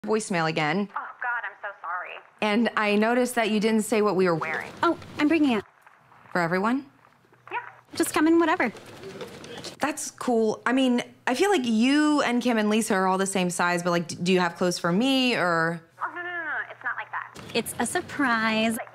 voicemail again. Oh, God, I'm so sorry. And I noticed that you didn't say what we were wearing. Oh, I'm bringing it. For everyone? Yeah. Just come in, whatever. That's cool. I mean, I feel like you and Kim and Lisa are all the same size, but like, do you have clothes for me or? Oh, no, it's not like that. It's a surprise. Like,